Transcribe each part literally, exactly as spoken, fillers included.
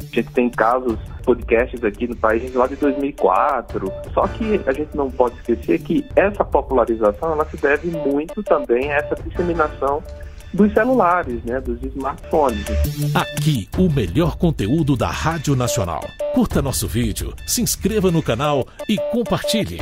A gente tem casos, podcasts aqui no país lá de dois mil e quatro. Só que a gente não pode esquecer que essa popularização ela se deve muito também a essa disseminação dos celulares, né, dos smartphones. Aqui, o melhor conteúdo da Rádio Nacional. Curta nosso vídeo, se inscreva no canal e compartilhe.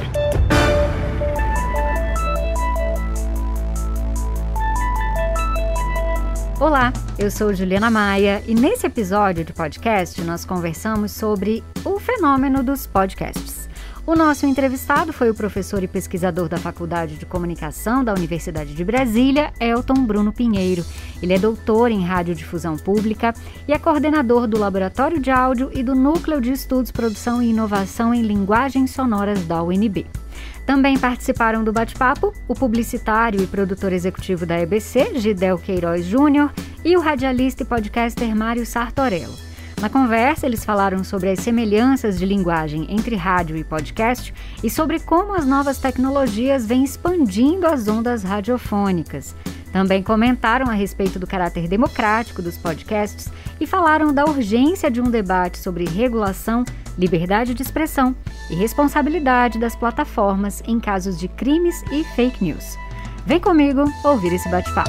Olá, eu sou Juliana Maia e nesse episódio de podcast nós conversamos sobre o fenômeno dos podcasts. O nosso entrevistado foi o professor e pesquisador da Faculdade de Comunicação da Universidade de Brasília, Elton Bruno Pinheiro. Ele é doutor em radiodifusão pública e é coordenador do Laboratório de Áudio e do Núcleo de Estudos, Produção e Inovação em Linguagens Sonoras da U N B. Também participaram do bate-papo o publicitário e produtor executivo da E B C, Gidel Queiroz Júnior, e o radialista e podcaster Mário Sartorello. Na conversa, eles falaram sobre as semelhanças de linguagem entre rádio e podcast e sobre como as novas tecnologias vêm expandindo as ondas radiofônicas. Também comentaram a respeito do caráter democrático dos podcasts e falaram da urgência de um debate sobre regulação, liberdade de expressão e responsabilidade das plataformas em casos de crimes e fake news. Vem comigo ouvir esse bate-papo.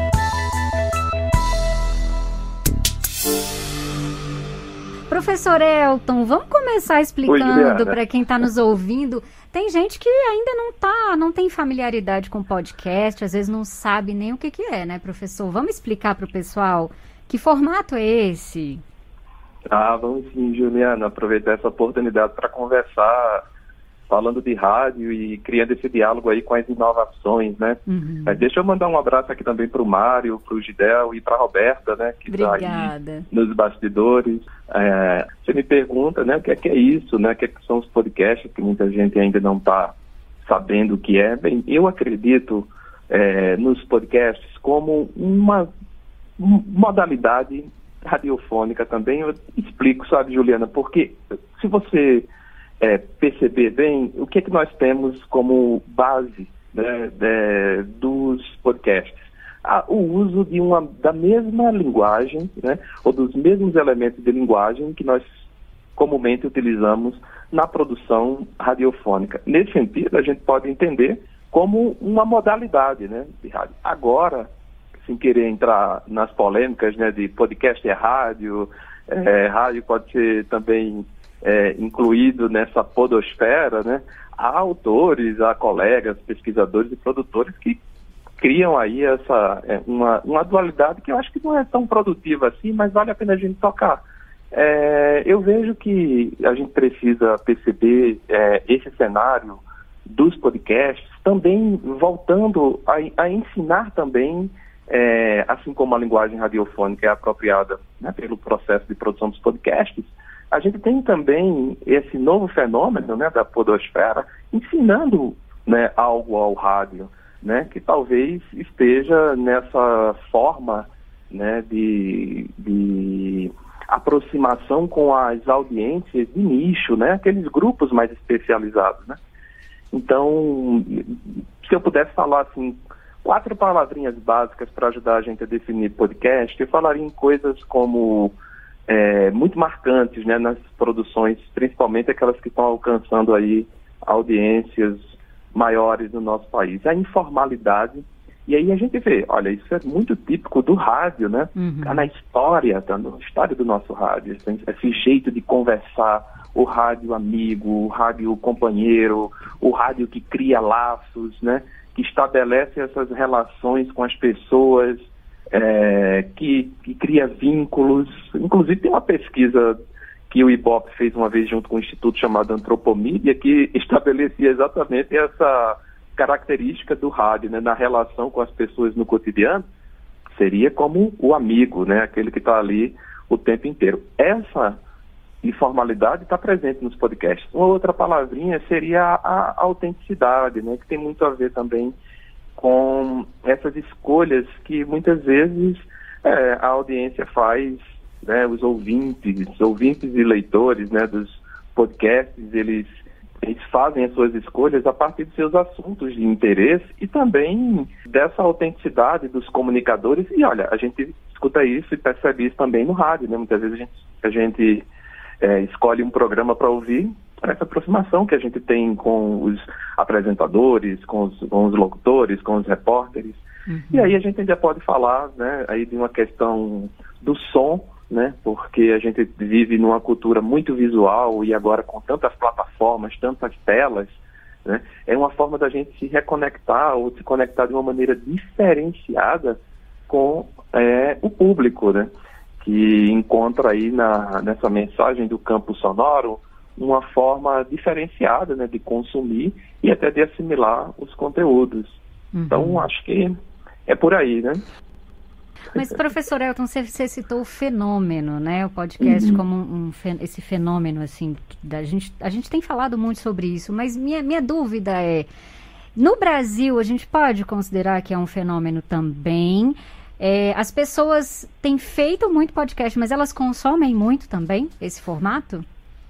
Professor Elton, vamos começar explicando para quem está nos ouvindo. Tem gente que ainda não tá, não tem familiaridade com podcast, às vezes não sabe nem o que, que é, né, professor? Vamos explicar para o pessoal que formato é esse? Ah, vamos sim, Juliana, aproveitar essa oportunidade para conversar, falando de rádio e criando esse diálogo aí com as inovações, né? Uhum. Mas deixa eu mandar um abraço aqui também para o Mário, para o Gidel e para a Roberta, né? Que está aí nos bastidores. É, você me pergunta, né, o que é, que é isso, né? O que, é que são os podcasts, que muita gente ainda não está sabendo o que é. Bem, eu acredito é, nos podcasts como uma modalidade radiofônica também. Eu explico, sabe, Juliana, porque se você é, perceber bem, o que é que nós temos como base, né, de, dos podcasts? Ah, o uso de uma, da mesma linguagem, né, ou dos mesmos elementos de linguagem que nós comumente utilizamos na produção radiofônica. Nesse sentido, a gente pode entender como uma modalidade, né, de rádio. Agora, sem querer entrar nas polêmicas, né, de podcast é rádio, é, rádio pode ser também é, incluído nessa podosfera, né? Há autores, há colegas, pesquisadores e produtores que criam aí essa, é, uma, uma dualidade que eu acho que não é tão produtiva assim, mas vale a pena a gente tocar. É, eu vejo que a gente precisa perceber é, esse cenário dos podcasts também voltando a, a ensinar também. É, assim como a linguagem radiofônica é apropriada, né, pelo processo de produção dos podcasts, a gente tem também esse novo fenômeno, né, da podosfera ensinando, né, algo ao rádio, né, que talvez esteja nessa forma, né, de, de aproximação com as audiências de nicho, né, aqueles grupos mais especializados, né. Então, se eu pudesse falar assim, quatro palavrinhas básicas para ajudar a gente a definir podcast, eu falaria em coisas como é, muito marcantes, né, nas produções, principalmente aquelas que estão alcançando aí audiências maiores no nosso país. A informalidade, e aí a gente vê, olha, isso é muito típico do rádio, né? Uhum. Tá na história, tá na história do nosso rádio, esse jeito de conversar, o rádio amigo, o rádio companheiro, o rádio que cria laços, né? Que estabelece essas relações com as pessoas, é, que, que cria vínculos. Inclusive tem uma pesquisa que o Ibope fez uma vez junto com um instituto chamado Antropomídia, que estabelecia exatamente essa característica do rádio, né, na relação com as pessoas no cotidiano, seria como o amigo, né, aquele que está ali o tempo inteiro. Essa informalidade está presente nos podcasts. Uma outra palavrinha seria a, a autenticidade, né, que tem muito a ver também com essas escolhas que muitas vezes é, a audiência faz, né, os ouvintes, ouvintes e leitores, né, dos podcasts, eles, eles fazem as suas escolhas a partir de seus assuntos de interesse e também dessa autenticidade dos comunicadores. E olha, a gente escuta isso e percebe isso também no rádio, né? Muitas vezes a gente, a gente é, escolhe um programa para ouvir, essa aproximação que a gente tem com os apresentadores, com os, com os locutores, com os repórteres. Uhum. E aí a gente ainda pode falar, né, aí de uma questão do som, né, porque a gente vive numa cultura muito visual e agora com tantas plataformas, tantas telas, né, é uma forma da gente se reconectar ou se conectar de uma maneira diferenciada com é, o público, né, que encontra aí na, nessa mensagem do campo sonoro uma forma diferenciada, né, de consumir e até de assimilar os conteúdos. Uhum. Então, acho que é por aí, né? Mas, professor Elton, você, você citou o fenômeno, né? O podcast uhum. como um, um, esse fenômeno, assim, da gente, a gente tem falado muito sobre isso, mas minha, minha dúvida é, no Brasil, a gente pode considerar que é um fenômeno também? É, as pessoas têm feito muito podcast, mas elas consomem muito também esse formato?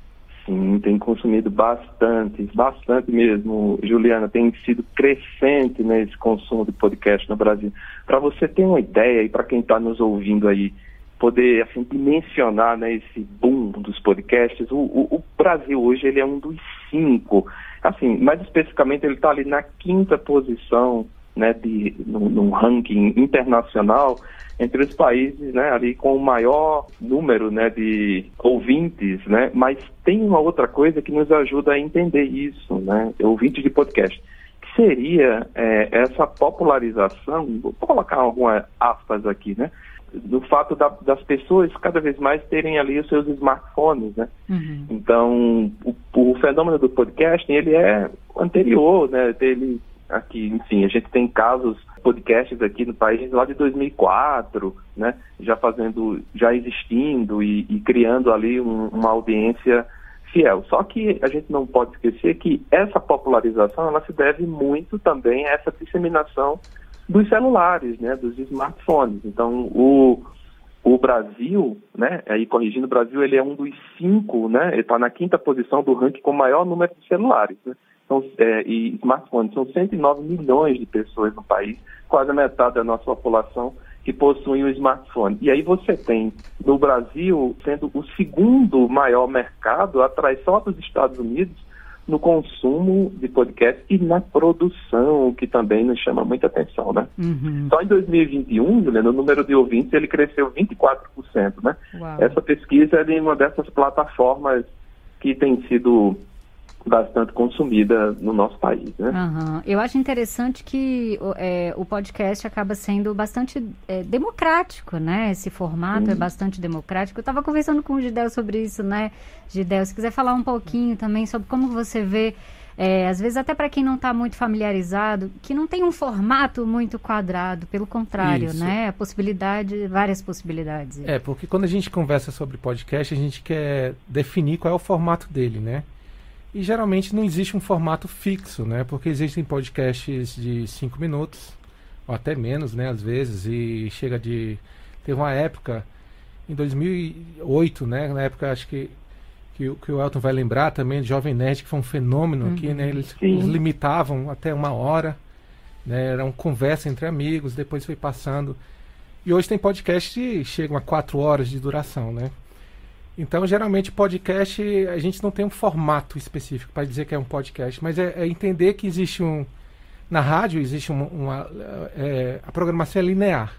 Sim, tem consumido bastante, bastante mesmo, Juliana, tem sido crescente nesse, né, consumo de podcast no Brasil. Para você ter uma ideia e para quem está nos ouvindo aí, poder assim, dimensionar, né, esse boom dos podcasts, o, o, o Brasil hoje ele é um dos cinco, assim, mais especificamente ele está ali na quinta posição, né, de, no, no ranking internacional, entre os países, né, ali com o maior número, né, de ouvintes, né, mas tem uma outra coisa que nos ajuda a entender isso, né, ouvintes de podcast, que seria é, essa popularização, vou colocar algumas aspas aqui, né, do fato da, das pessoas cada vez mais terem ali os seus smartphones, né, uhum. Então o, o fenômeno do podcast, ele é anterior, né, dele aqui, enfim, a gente tem casos, podcasts aqui no país lá de dois mil e quatro, né, já fazendo, já existindo e, e criando ali um, uma audiência fiel. Só que a gente não pode esquecer que essa popularização, ela se deve muito também a essa disseminação dos celulares, né, dos smartphones. Então, o, o Brasil, né, aí corrigindo, o Brasil, ele é um dos cinco, né, ele está na quinta posição do ranking com o maior número de celulares, né. São, é, e smartphones, são cento e nove milhões de pessoas no país, quase a metade da nossa população que possuem um smartphone. E aí você tem no Brasil sendo o segundo maior mercado, atrás só dos Estados Unidos, no consumo de podcast e na produção, o que também nos chama muita atenção, né? Uhum. Só em dois mil e vinte e um, Juliana, o número de ouvintes ele cresceu vinte e quatro por cento, né? Uau. Essa pesquisa é de uma dessas plataformas que tem sido bastante consumida no nosso país, né? Uhum. Eu acho interessante que é, o podcast acaba sendo bastante é, democrático, né? Esse formato uhum. é bastante democrático. Eu estava conversando com o Gidel sobre isso, né? Gidel, se quiser falar um pouquinho também sobre como você vê, é, às vezes até para quem não está muito familiarizado, que não tem um formato muito quadrado, pelo contrário, isso. né? A possibilidade, várias possibilidades. É, porque quando a gente conversa sobre podcast, a gente quer definir qual é o formato dele, né? E geralmente não existe um formato fixo, né? Porque existem podcasts de cinco minutos, ou até menos, né? Às vezes, e chega de... Teve uma época, em dois mil e oito, né? Na época, acho que, que, que o Elton vai lembrar também, de Jovem Nerd, que foi um fenômeno uhum. aqui, né? Eles, eles limitavam até uma hora, né? Era uma conversa entre amigos, depois foi passando. E hoje tem podcasts que chegam a quatro horas de duração, né? Então, geralmente, podcast, a gente não tem um formato específico para dizer que é um podcast, mas é, é entender que existe um... Na rádio, existe uma... uma é, a programação é linear,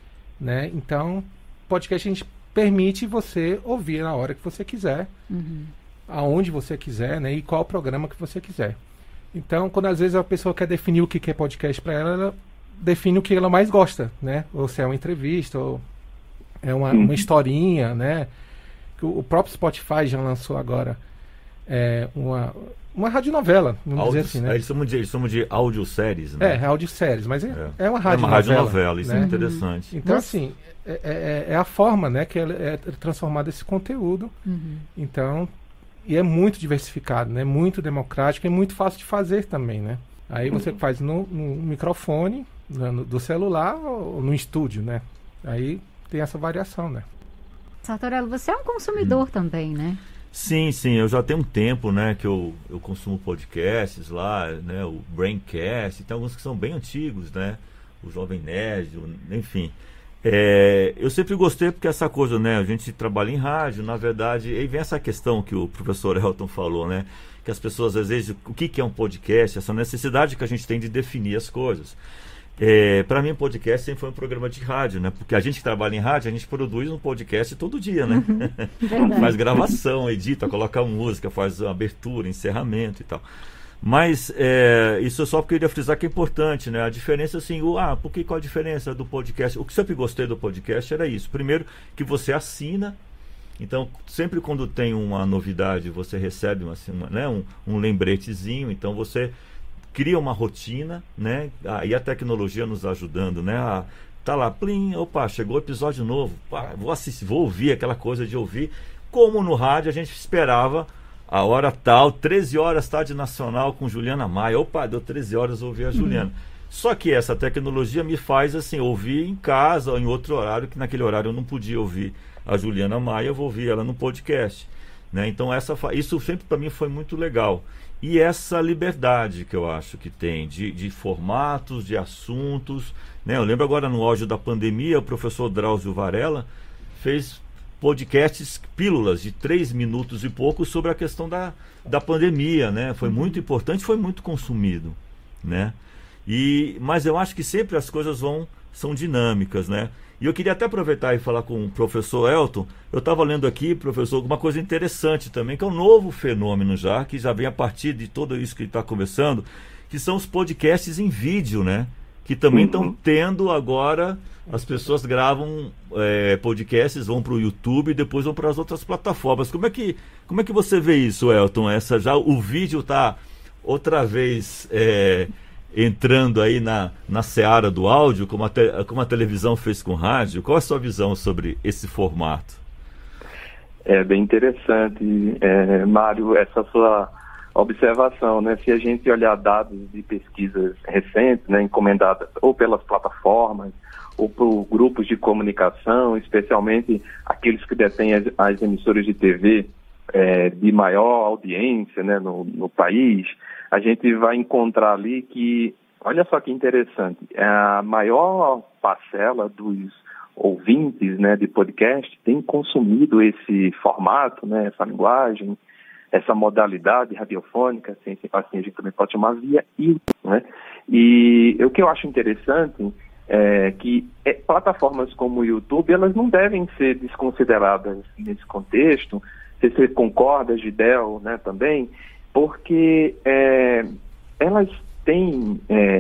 né? Então, podcast a gente permite você ouvir na hora que você quiser, uhum. aonde você quiser, né? E qual programa que você quiser. Então, quando às vezes a pessoa quer definir o que é podcast para ela, ela define o que ela mais gosta, né? Ou se é uma entrevista, ou é uma, uma historinha, né? O próprio Spotify já lançou agora é, uma, uma radionovela, vamos Audio, dizer assim, né? Eles chamam de, eles chamam de audioséries, né? É, audioséries, mas é, é. é uma radionovela. É uma radionovela, isso né? é interessante. Então, assim, é, é, é a forma, né, que é, é transformado esse conteúdo. Uhum. Então, e é muito diversificado, né? Muito democrático e muito fácil de fazer também, né? Aí você uhum. faz no, no microfone, no, do celular ou no estúdio, né? Aí tem essa variação, né? Sartorello, você é um consumidor hum. também, né? Sim, sim. Eu já tenho um tempo, né, que eu, eu consumo podcasts lá, né, o Braincast. Tem alguns que são bem antigos, né? O Jovem Nerd, o, enfim. É, eu sempre gostei porque essa coisa, né, a gente trabalha em rádio, na verdade, aí vem essa questão que o professor Elton falou, né, que as pessoas às vezes, o que, que é um podcast, essa necessidade que a gente tem de definir as coisas. É, para mim, podcast sempre foi um programa de rádio, né, porque a gente que trabalha em rádio, a gente produz um podcast todo dia, né, uhum. Faz gravação, edita, coloca música, faz abertura, encerramento e tal. Mas é, isso é só porque eu queria frisar que é importante, né? A diferença, assim, o, ah, porque qual a diferença do podcast? O que sempre gostei do podcast era isso. Primeiro, que você assina. Então, sempre quando tem uma novidade, você recebe uma, uma, né, um, um lembretezinho. Então, você cria uma rotina, né? Ah, e a tecnologia nos ajudando, né? Ah, tá lá, plim, opa, chegou o episódio novo. Pá, vou assistir, vou ouvir aquela coisa de ouvir. Como no rádio a gente esperava a hora tal, treze horas, tarde nacional com Juliana Maia. Opa, deu treze horas, ouvir a Juliana. Uhum. Só que essa tecnologia me faz assim, ouvir em casa ou em outro horário, que naquele horário eu não podia ouvir a Juliana Maia, eu vou ouvir ela no podcast. Né? Então essa, isso sempre para mim foi muito legal. E essa liberdade que eu acho que tem, de, de formatos, de assuntos. Né? Eu lembro agora no auge da pandemia, o professor Drauzio Varela fez podcasts, pílulas de três minutos e pouco sobre a questão da, da pandemia, né? Foi muito importante, foi muito consumido, né? E, mas eu acho que sempre as coisas vão, são dinâmicas, né? E eu queria até aproveitar e falar com o professor Elton. Eu estava lendo aqui, professor, uma coisa interessante também, que é um novo fenômeno já, que já vem a partir de tudo isso que ele está conversando, que são os podcasts em vídeo, né? Que também estão uhum. tendo agora, as pessoas gravam é, podcasts, vão para o YouTube e depois vão para as outras plataformas. Como é que, como é que você vê isso, Elton? Essa, já, o vídeo está outra vez é, entrando aí na, na seara do áudio, como a, te, como a televisão fez com o rádio. Qual é a sua visão sobre esse formato? É bem interessante, é, Mário, essa sua observação, né? Se a gente olhar dados de pesquisas recentes, né, encomendadas ou pelas plataformas ou por grupos de comunicação, especialmente aqueles que detêm as, as emissoras de T V é, de maior audiência, né, no, no país, a gente vai encontrar ali que, olha só que interessante, a maior parcela dos ouvintes, né, de podcast tem consumido esse formato, né, essa linguagem, essa modalidade radiofônica, assim, assim a gente também pode chamar via YouTube, né? E o que eu acho interessante é que é, plataformas como o YouTube, elas não devem ser desconsideradas nesse contexto. Você concorda, Gidel, né, também, porque é, elas têm,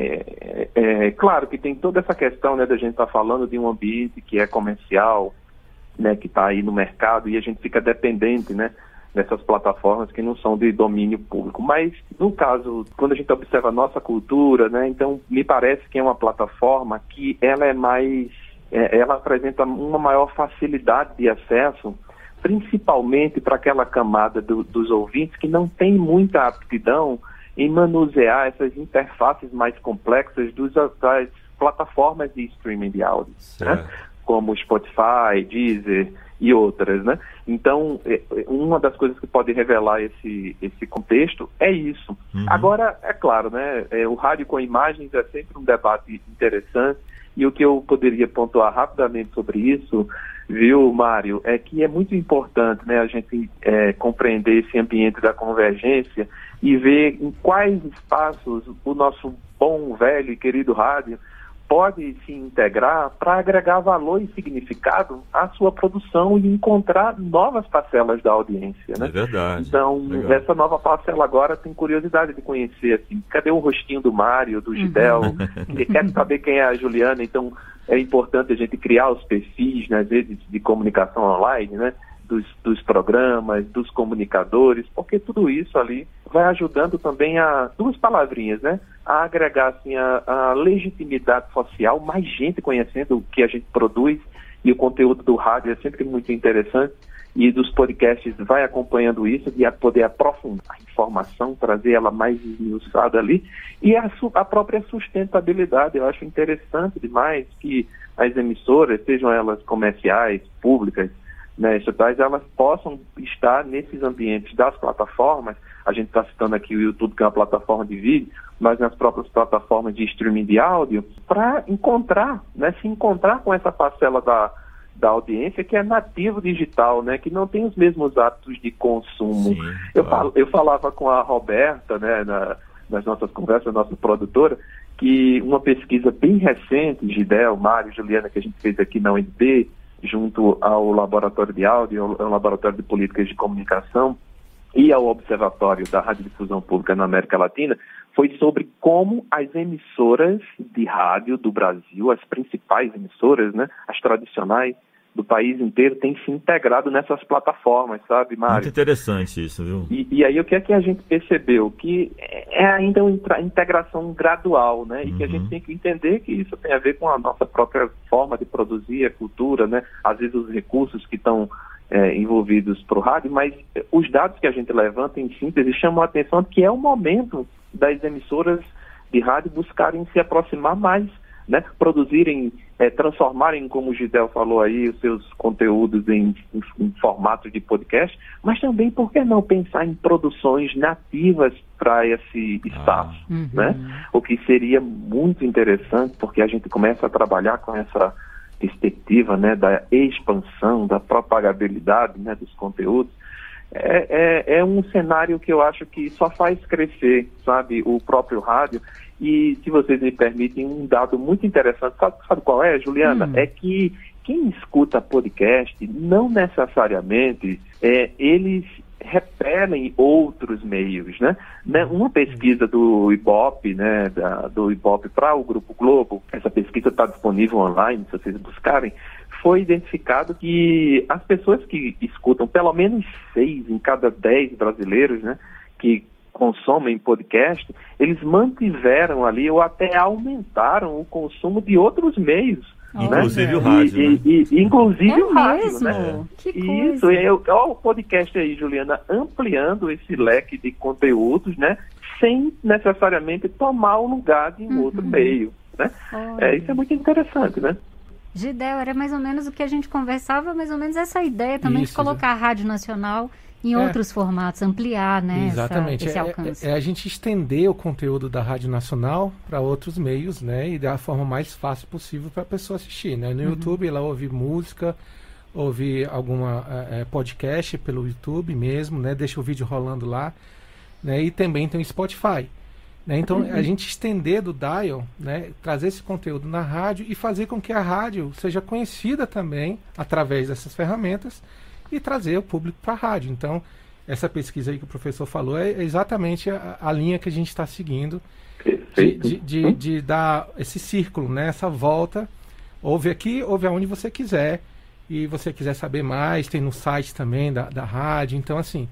é, é, claro que tem toda essa questão, né, da gente estar tá falando de um ambiente que é comercial, né, que está aí no mercado e a gente fica dependente, né, dessas plataformas que não são de domínio público. Mas, no caso, quando a gente observa a nossa cultura, né, então me parece que é uma plataforma que ela é mais, é, ela apresenta uma maior facilidade de acesso, principalmente para aquela camada do, dos ouvintes que não tem muita aptidão em manusear essas interfaces mais complexas dos, das plataformas de streaming de áudio, né, como Spotify, Deezer e outras, né? Então, uma das coisas que pode revelar esse, esse contexto é isso. Uhum. Agora, é claro, né? É, o rádio com imagens é sempre um debate interessante, e o que eu poderia pontuar rapidamente sobre isso, viu, Mário, é que é muito importante, né, a gente é, compreender esse ambiente da convergência e ver em quais espaços o nosso bom, velho e querido rádio pode se integrar para agregar valor e significado à sua produção e encontrar novas parcelas da audiência, né? É verdade. Então, legal. Essa nova parcela agora tem curiosidade de conhecer, assim, cadê o rostinho do Mário, do Gidel? Uhum. Quer saber quem é a Juliana? Então, é importante a gente criar os perfis nas redes de comunicação online, né? Dos, dos programas, dos comunicadores, porque tudo isso ali vai ajudando também a, duas palavrinhas, né? A agregar assim, a, a legitimidade social, mais gente conhecendo o que a gente produz, e o conteúdo do rádio é sempre muito interessante, e dos podcasts vai acompanhando isso, de poder aprofundar a informação, trazer ela mais esmiuçada ali, e a, a própria sustentabilidade. Eu acho interessante demais que as emissoras, sejam elas comerciais, públicas, né, estatais, elas possam estar nesses ambientes das plataformas. A gente está citando aqui o YouTube, que é uma plataforma de vídeo, mas nas próprias plataformas de streaming de áudio, para encontrar, né, se encontrar com essa parcela da, da audiência que é nativo digital, né, que não tem os mesmos hábitos de consumo. Sim, eu, claro. fal, eu falava com a Roberta, né, na, nas nossas conversas, nossa produtora, que uma pesquisa bem recente, Gidel, Mário, Juliana, que a gente fez aqui na U N B, junto ao Laboratório de Áudio, ao Laboratório de Políticas de Comunicação e ao Observatório da Radiodifusão Pública na América Latina, foi sobre como as emissoras de rádio do Brasil, as principais emissoras, né, as tradicionais do país inteiro, têm se integrado nessas plataformas, sabe, Mário? Muito interessante isso, viu? E, e aí o que é que a gente percebeu? Que é ainda uma integração gradual, né? E uhum. que a gente tem que entender que isso tem a ver com a nossa própria forma de produzir a cultura, né? Às vezes os recursos que estão é, envolvidos para o rádio, mas os dados que a gente levanta em síntese chamam a atenção de que é o momento das emissoras de rádio buscarem se aproximar mais, né, produzirem, é, transformarem, como o Gidel falou aí, os seus conteúdos em, em, em formato de podcast, mas também, por que não pensar em produções nativas para esse espaço, ah, uhum. né? O que seria muito interessante, porque a gente começa a trabalhar com essa perspectiva, né, da expansão, da propagabilidade, né, dos conteúdos. É, é, é um cenário que eu acho que só faz crescer, sabe, o próprio rádio. E, se vocês me permitem, um dado muito interessante, sabe, sabe qual é, Juliana? Hum. É que quem escuta podcast, não necessariamente, é, eles repelem outros meios, né? né? Uma pesquisa do Ibope, né, da, do Ibope para o Grupo Globo, essa pesquisa está disponível online, se vocês buscarem, foi identificado que as pessoas que escutam, pelo menos seis em cada dez brasileiros, né, que consomem podcast, eles mantiveram ali ou até aumentaram o consumo de outros meios. Inclusive né? o rádio. E, né? e, e, inclusive é o rádio. Mesmo? Né? Que Isso, coisa. é, olha o podcast aí, Juliana, ampliando esse leque de conteúdos, né, sem necessariamente tomar o lugar de um uhum. outro meio. Né? É, isso é muito interessante, né? Gidel, era mais ou menos o que a gente conversava, mais ou menos essa ideia também Isso, de colocar a Rádio Nacional em é. outros formatos, ampliar, né, Exatamente. Essa, esse é, alcance. É, é a gente estender o conteúdo da Rádio Nacional para outros meios, né, e da forma mais fácil possível para a pessoa assistir, né. No uhum. YouTube ela ouve música, ouve alguma é, podcast pelo YouTube mesmo, né, deixa o vídeo rolando lá, né, e também tem o Spotify. Né? Então, uhum. a gente estender do dial, né, trazer esse conteúdo na rádio e fazer com que a rádio seja conhecida também através dessas ferramentas e trazer o público para a rádio. Então, essa pesquisa aí que o professor falou é exatamente a, a linha que a gente está seguindo de, de, de, de dar esse círculo, né, essa volta. Ouve aqui, ouve aonde você quiser, e você quiser saber mais, tem no site também da, da rádio. Então, assim,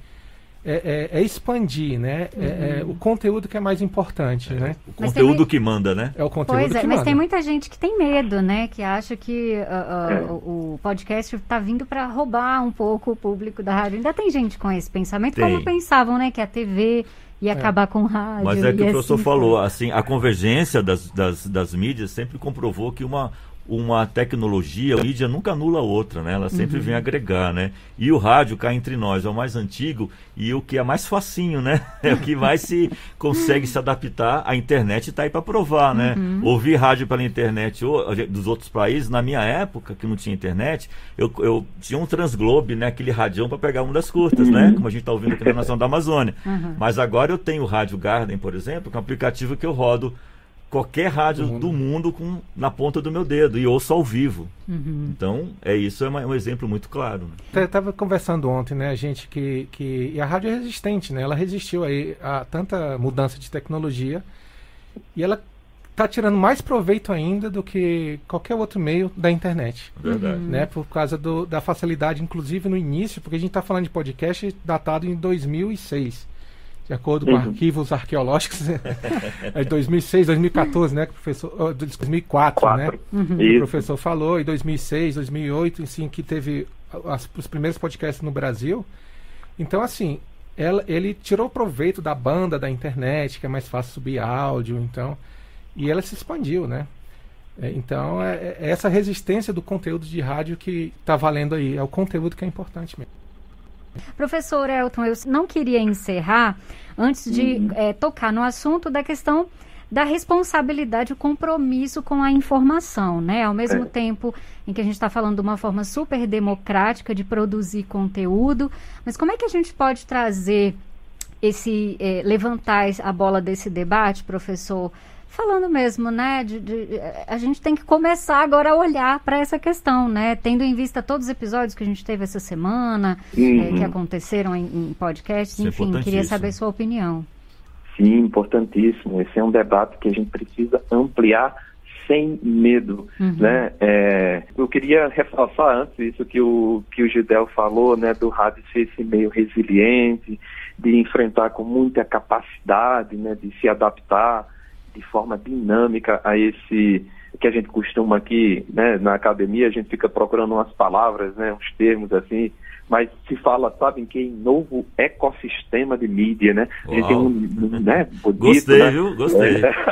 É, é, é expandir, né? Uhum. É, é o conteúdo que é mais importante, é, né? O conteúdo tem... que manda, né? É o conteúdo pois é, que mas manda. tem muita gente que tem medo, né? Que acha que uh, uh, é. o, o podcast está vindo para roubar um pouco o público da rádio. Ainda tem gente com esse pensamento, tem. Como pensavam, né? Que a T V ia é. acabar com o rádio. Mas é que o professor assim, falou, assim, a convergência das, das, das mídias sempre comprovou que uma... uma tecnologia, a mídia nunca anula a outra, né? Ela sempre uhum. vem agregar, né? E o rádio, cá entre nós, é o mais antigo e o que é mais facinho, né? É o que mais se consegue se adaptar. A internet está aí para provar, né? Uhum. Ouvir rádio pela internet ou, dos outros países, na minha época, que não tinha internet, eu, eu tinha um Transglobe, né? Aquele radião para pegar ondas curtas, uhum. né? Como a gente está ouvindo aqui na Nação da Amazônia. Uhum. Mas agora eu tenho o Rádio Garden, por exemplo, que é um aplicativo que eu rodo qualquer rádio do mundo, do mundo com, na ponta do meu dedo e ouço ao vivo. Uhum. Então, é isso é uma, um exemplo muito claro. Né? Eu estava conversando ontem, né, a gente que, que... E a rádio é resistente, né? Ela resistiu aí a tanta mudança de tecnologia e ela está tirando mais proveito ainda do que qualquer outro meio da internet. Verdade. Né? Por causa do, da facilidade, inclusive no início, porque a gente está falando de podcast datado em dois mil e seis. De acordo com uhum. arquivos arqueológicos, é dois mil e seis, dois mil e quatorze, né, que o professor, oh, dois mil e quatro, Quatro. né, uhum. que o professor falou, em dois mil e seis, dois mil e oito, assim, que teve as, os primeiros podcasts no Brasil. Então, assim, ela, ele tirou proveito da banda, da internet, que é mais fácil subir áudio, então, e ela se expandiu, né. É, então, é, é essa resistência do conteúdo de rádio que está valendo aí. É o conteúdo que é importante mesmo. Professor Elton, eu não queria encerrar antes de uhum. é, tocar no assunto da questão da responsabilidade, o compromisso com a informação, né? Ao mesmo é. tempo em que a gente está falando de uma forma super democrática de produzir conteúdo, mas como é que a gente pode trazer esse, eh, levantar a bola desse debate, professor? Falando mesmo, né, de, de, a gente tem que começar agora a olhar para essa questão, né, tendo em vista todos os episódios que a gente teve essa semana, uhum. é, que aconteceram em, em podcasts, Isso enfim, é queria saber sua opinião. Sim, importantíssimo. Esse é um debate que a gente precisa ampliar sem medo, uhum. né? É, eu queria reforçar antes isso que o, que o Gidel falou, né, do rádio ser esse meio resiliente, de enfrentar com muita capacidade, né, de se adaptar de forma dinâmica a esse que a gente costuma aqui, né, na academia, a gente fica procurando umas palavras, né, uns termos assim, mas se fala, sabem que em novo ecossistema de mídia, né? Uau. A gente tem um, né, bonito, Gostei, né? viu? Gostei. É.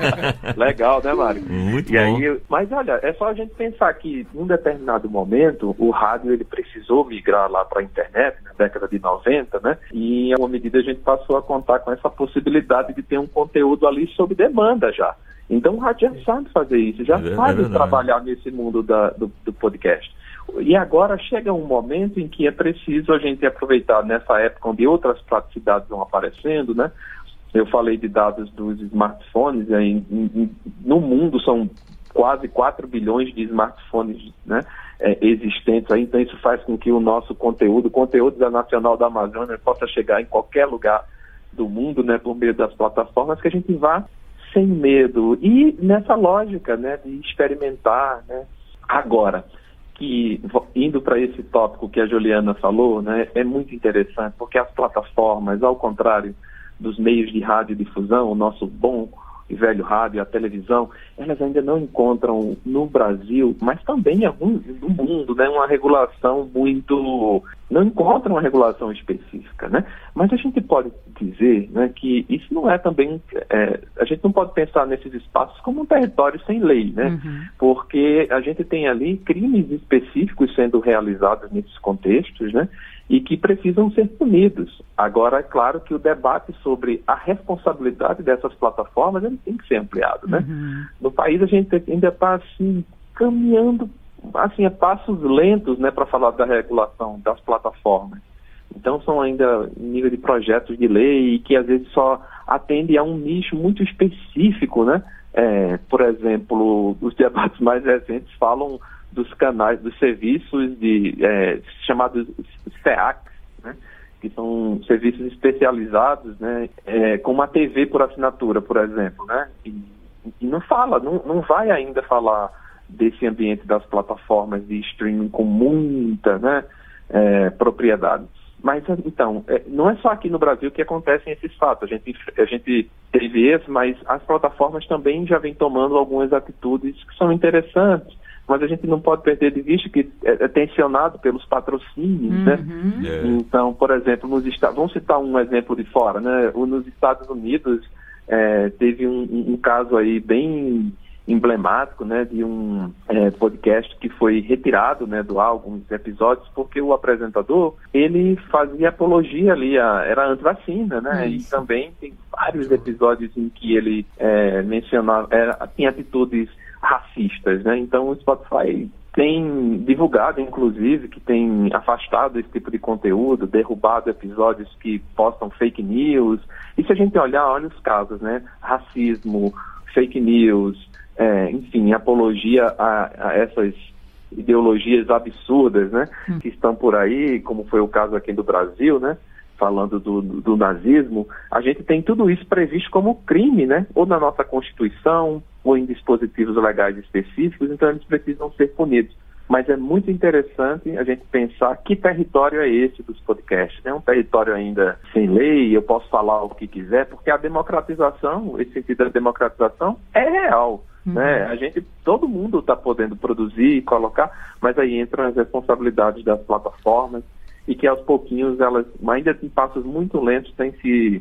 Legal, né, Mário? Muito e bom. Aí, mas olha, é só a gente pensar que num determinado momento o rádio ele precisou migrar lá para a internet, na década de noventa, né? E em alguma medida a gente passou a contar com essa possibilidade de ter um conteúdo ali sob demanda já. Então o rádio já sabe fazer isso, já é, sabe é trabalhar nesse mundo da, do, do podcast. E agora chega um momento em que é preciso a gente aproveitar nessa época onde outras praticidades vão aparecendo, né? Eu falei de dados dos smartphones, né? em, em, no mundo são quase quatro bilhões de smartphones, né? é, existentes aí, então isso faz com que o nosso conteúdo, o conteúdo da Nacional da Amazônia possa chegar em qualquer lugar do mundo, né? Por meio das plataformas, que a gente vá sem medo e nessa lógica, né? De experimentar, né? Agora, que indo para esse tópico que a Juliana falou, né, é muito interessante, porque as plataformas, ao contrário dos meios de radiodifusão, o nosso bom e velho rádio, a televisão, elas ainda não encontram no Brasil, mas também em algum no mundo, né, uma regulação muito... não encontram uma regulação específica, né? Mas a gente pode dizer, né, que isso não é também... É, a gente não pode pensar nesses espaços como um território sem lei, né? Uhum. Porque a gente tem ali crimes específicos sendo realizados nesses contextos, né? E que precisam ser punidos. Agora, é claro que o debate sobre a responsabilidade dessas plataformas ele tem que ser ampliado, né? Uhum. No país a gente ainda está assim, caminhando assim, a passos lentos, né, para falar da regulação das plataformas. Então são ainda nível de projetos de lei que às vezes só atende a um nicho muito específico, né? É, por exemplo, os debates mais recentes falam dos canais, dos serviços de, é, chamados S E A Cs, né? Que são serviços especializados, né? É, como a T V por assinatura, por exemplo, né? E, e não fala, não, não vai ainda falar desse ambiente das plataformas de streaming com muita, né, é, propriedade. Mas, então, é, não é só aqui no Brasil que acontecem esses fatos. A gente, a gente teve esse, mas as plataformas também já vêm tomando algumas atitudes que são interessantes, mas a gente não pode perder de vista que é, é tensionado pelos patrocínios, uhum. né? É. Então, por exemplo, nos Estados, vamos citar um exemplo de fora, né? Nos Estados Unidos é, teve um, um caso aí bem emblemático, né, de um é, podcast que foi retirado, né, do álbum, dos episódios, porque o apresentador, ele fazia apologia ali, a, era anti-vacina, né, Isso. e também tem vários episódios em que ele é, mencionava, era, tinha atitudes racistas, né, então o Spotify tem divulgado, inclusive, que tem afastado esse tipo de conteúdo, derrubado episódios que postam fake news, e se a gente olhar, olha os casos, né, racismo, fake news, É, enfim, apologia a, a essas ideologias absurdas, né, hum. que estão por aí, como foi o caso aqui do Brasil, né, falando do, do, do nazismo, a gente tem tudo isso previsto como crime, né, ou na nossa Constituição, ou em dispositivos legais específicos, então eles precisam ser punidos. Mas é muito interessante a gente pensar que território é esse dos podcasts. É um território ainda sem lei, eu posso falar o que quiser, porque a democratização, esse sentido da democratização é real. Uhum. Né? A gente, todo mundo está podendo produzir e colocar, mas aí entram as responsabilidades das plataformas e que aos pouquinhos elas, ainda em passos muito lentos, têm se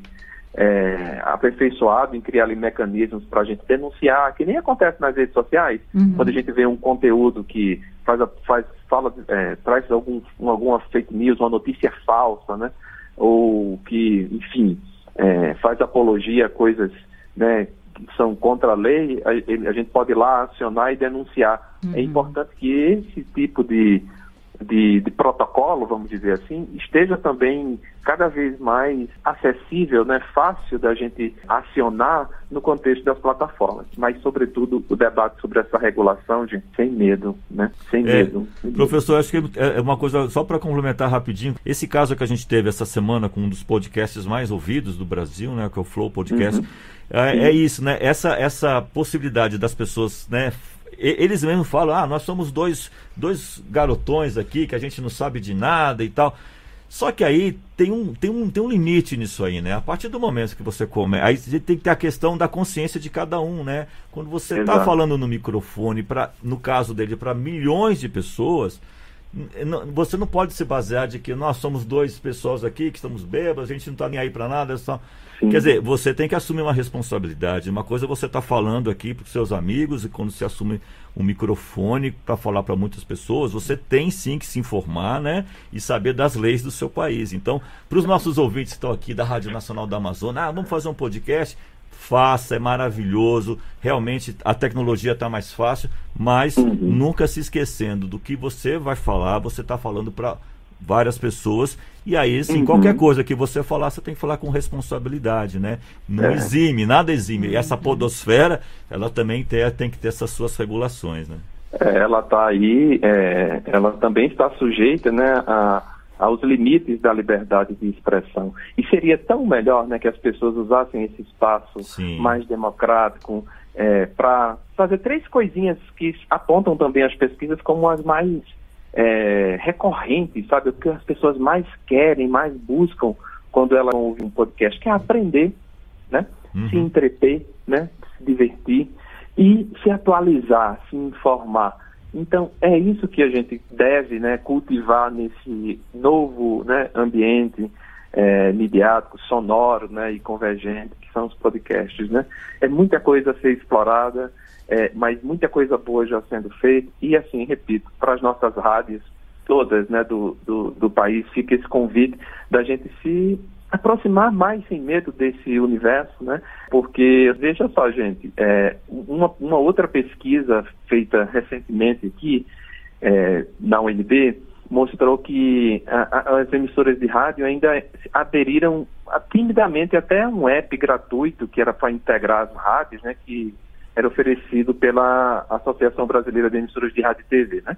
é, aperfeiçoado em criar ali mecanismos para a gente denunciar, que nem acontece nas redes sociais, uhum. quando a gente vê um conteúdo que faz, faz, fala, é, traz algum, alguma fake news, uma notícia falsa, né? Ou que, enfim, é, faz apologia a coisas, né, que são contra a lei, a, a gente pode ir lá acionar e denunciar. Uhum. É importante que esse tipo de De, de protocolo, vamos dizer assim, esteja também cada vez mais acessível, né, fácil da gente acionar no contexto das plataformas, mas sobretudo o debate sobre essa regulação, gente, sem medo, né, sem é, medo. Professor, acho que é uma coisa, só para complementar rapidinho, esse caso que a gente teve essa semana com um dos podcasts mais ouvidos do Brasil, né, que é o Flow Podcast, uhum. é, é isso, né, essa, essa possibilidade das pessoas, né, eles mesmos falam, ah, nós somos dois, dois garotões aqui, que a gente não sabe de nada e tal. Só que aí tem um, tem um, tem um limite nisso aí, né? A partir do momento que você come, aí tem que ter a questão da consciência de cada um, né? Quando você está falando no microfone, pra, no caso dele, para milhões de pessoas, você não pode se basear de que nós somos dois pessoas aqui que estamos bêbados, a gente não está nem aí para nada, é só... Quer dizer, você tem que assumir uma responsabilidade. Uma coisa é você estar tá falando aqui para os seus amigos, e quando você assume um microfone para falar para muitas pessoas, você tem sim que se informar, né? E saber das leis do seu país. Então, para os nossos ouvintes que estão aqui da Rádio Nacional da Amazônia, ah, vamos fazer um podcast? Faça, é maravilhoso. Realmente a tecnologia está mais fácil, mas uhum. nunca se esquecendo do que você vai falar, você está falando para várias pessoas, e aí, assim, uhum. qualquer coisa que você falar, você tem que falar com responsabilidade, né? Não é. exime, nada exime. E essa podosfera, ela também tem, tem que ter essas suas regulações, né? É, ela está aí, é, ela também está sujeita, né, a, aos limites da liberdade de expressão. E seria tão melhor, né, que as pessoas usassem esse espaço Sim. mais democrático é, para fazer três coisinhas que apontam também as pesquisas como as mais É, recorrente, sabe? O que as pessoas mais querem, mais buscam quando elas ouvem um podcast, que é aprender, né? Uhum. Se entreter, né? Se divertir e se atualizar, se informar. Então, é isso que a gente deve, né, cultivar nesse novo, né, ambiente é, midiático, sonoro, né, e convergente, que são os podcasts, né? É muita coisa a ser explorada, É, mas muita coisa boa já sendo feita, e assim, repito, para as nossas rádios todas, né, do, do, do país, fica esse convite da gente se aproximar mais sem medo desse universo, né, porque, veja só, gente, é, uma, uma outra pesquisa feita recentemente aqui, é, na U N B, mostrou que a, a, as emissoras de rádio ainda aderiram a, timidamente até um app gratuito que era para integrar as rádios, né, que era oferecido pela Associação Brasileira de Emissoras de Rádio e T V, né?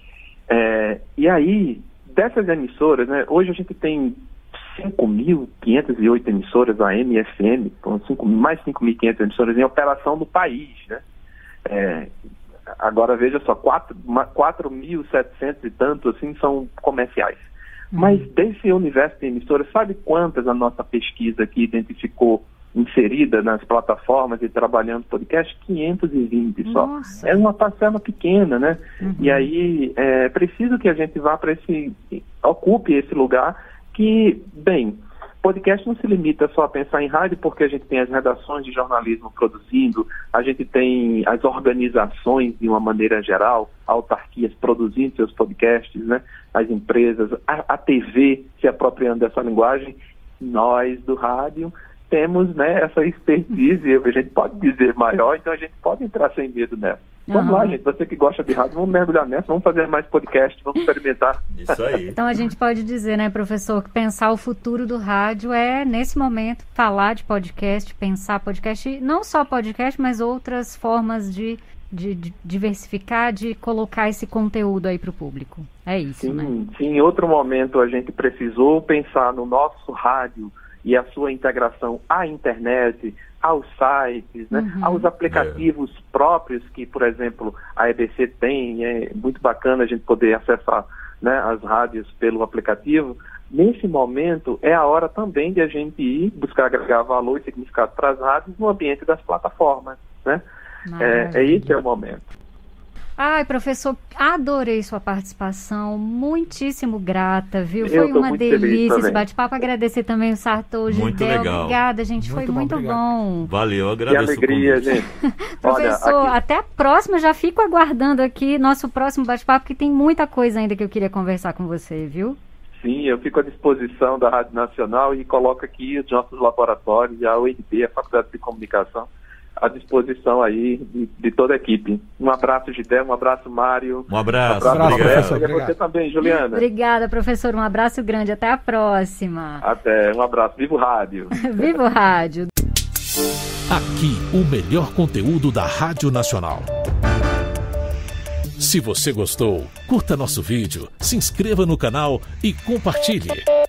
É, e aí, dessas emissoras, né, hoje a gente tem cinco mil quinhentas e oito emissoras A M e F M, com cinco, mais cinco mil e quinhentas emissoras em operação no país, né? É, agora veja só, quatro mil e setecentos e tanto assim são comerciais. Uhum. Mas desse universo de emissoras, sabe quantas a nossa pesquisa aqui identificou inserida nas plataformas e trabalhando podcast? quinhentos e vinte só. Nossa. É uma parcela pequena, né? Uhum. E aí é preciso que a gente vá para esse, ocupe esse lugar que, bem, podcast não se limita só a pensar em rádio, porque a gente tem as redações de jornalismo produzindo, a gente tem as organizações de uma maneira geral, autarquias produzindo seus podcasts, né? As empresas, a, a T V se apropriando dessa linguagem, nós do rádio temos, né, essa expertise, a gente pode dizer maior, então a gente pode entrar sem medo nessa. Vamos uhum. lá, gente, você que gosta de rádio, vamos mergulhar nessa, vamos fazer mais podcast, vamos experimentar. Isso aí. Então a gente pode dizer, né, professor, que pensar o futuro do rádio é, nesse momento, falar de podcast, pensar podcast, não só podcast, mas outras formas de, de, de diversificar, de colocar esse conteúdo aí para o público. É isso, sim, né? Sim, em outro momento a gente precisou pensar no nosso rádio e a sua integração à internet, aos sites, né, uhum. aos aplicativos é. próprios que, por exemplo, a E B C tem. É muito bacana a gente poder acessar, né, as rádios pelo aplicativo. Nesse momento, é a hora também de a gente ir buscar agregar valor e significado para as rádios no ambiente das plataformas, né? É, é esse é o momento. Ai, professor, adorei sua participação, muitíssimo grata, viu? Eu Foi uma delícia esse também. bate-papo. Agradecer também o Sartor, Muito Gidel. legal. Obrigada, gente, Muito foi bom, muito obrigado. bom. Valeu, eu Que agradeço. alegria, o convite. gente. Professor, Olha, aqui, até a próxima, já fico aguardando aqui nosso próximo bate-papo, que tem muita coisa ainda que eu queria conversar com você, viu? sim, eu fico à disposição da Rádio Nacional e coloco aqui os nossos laboratórios, a U N B, a Faculdade de Comunicação, à disposição aí de, de toda a equipe. Um abraço, Gidel, um abraço, Mário. Um abraço, um abraço, obrigado. professor. E a você Obrigado. também, Juliana. Obrigada, professor. Um abraço grande. Até a próxima. Até, um abraço. Viva o rádio. Viva o rádio. Aqui, o melhor conteúdo da Rádio Nacional. Se você gostou, curta nosso vídeo, se inscreva no canal e compartilhe.